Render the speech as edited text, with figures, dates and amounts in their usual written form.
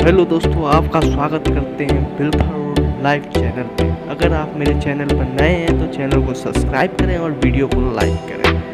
Hello दोस्तों, आपका स्वागत करते हैं बिल्कुल लाइव चैनल पे। अगर आप मेरे चैनल पर नए हैं तो चैनल को सब्सक्राइब करें और वीडियो को लाइक करें।